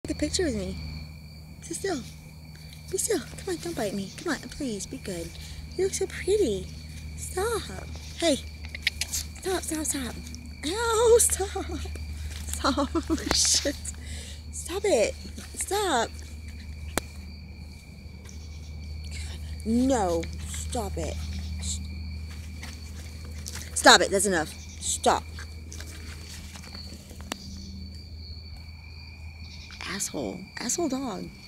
Take a picture with me. Sit still. Be still. Come on, don't bite me. Come on, please, be good. You look so pretty. Stop. Hey. Stop, stop, stop. Ow, stop. Stop. Oh, shit. Stop it. Stop. No. Stop it. Stop it. That's enough. Stop. Asshole. Asshole dog.